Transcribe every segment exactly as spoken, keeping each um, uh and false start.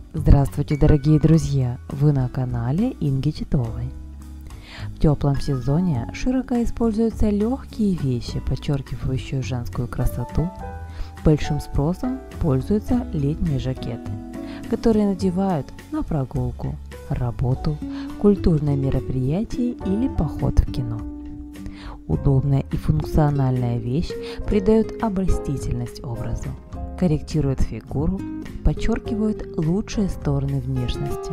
Здравствуйте, дорогие друзья! Вы на канале Инги Титовой. В теплом сезоне широко используются легкие вещи, подчеркивающие женскую красоту. Большим спросом пользуются летние жакеты, которые надевают на прогулку, работу, культурное мероприятие или поход в кино. Удобная и функциональная вещь придает обольстительность образу, корректирует фигуру, подчеркивает лучшие стороны внешности.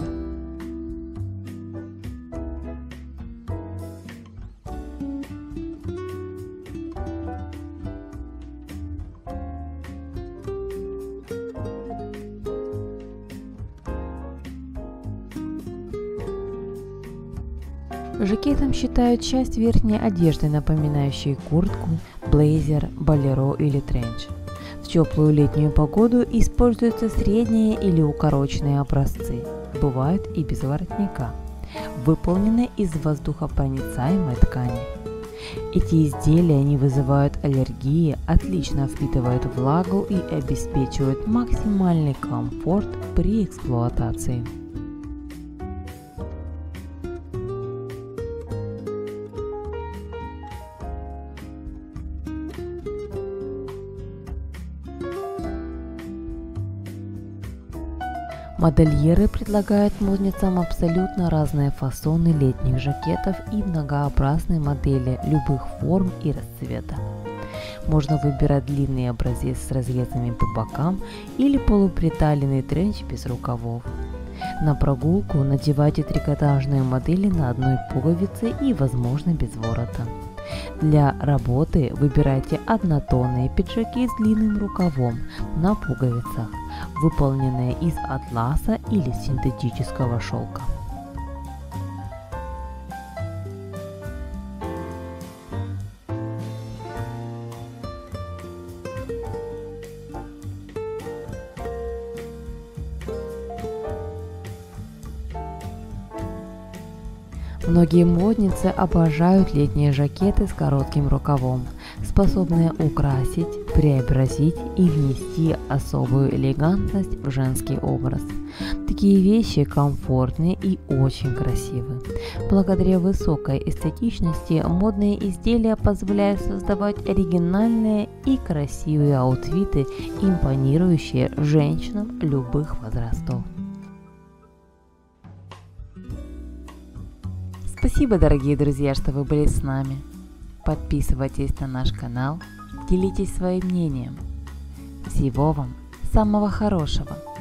Жакетом считают часть верхней одежды, напоминающей куртку, блейзер, болеро или тренч. В теплую летнюю погоду используются средние или укороченные образцы, бывают и без воротника, выполнены из воздухопроницаемой ткани. Эти изделия не вызывают аллергии, отлично впитывают влагу и обеспечивают максимальный комфорт при эксплуатации. Модельеры предлагают модницам абсолютно разные фасоны летних жакетов и многообразные модели любых форм и расцвета. Можно выбирать длинный образец с разрезами по бокам или полуприталенный тренч без рукавов. На прогулку надевайте трикотажные модели на одной пуговице и, возможно, без ворота. Для работы выбирайте однотонные пиджаки с длинным рукавом на пуговицах, выполненные из атласа или синтетического шелка. Многие модницы обожают летние жакеты с коротким рукавом, способные украсить, преобразить и внести особую элегантность в женский образ. Такие вещи комфортные и очень красивы. Благодаря высокой эстетичности модные изделия позволяют создавать оригинальные и красивые аутфиты, импонирующие женщинам любых возрастов. Спасибо, дорогие друзья, что вы были с нами. Подписывайтесь на наш канал, делитесь своим мнением. Всего вам самого хорошего!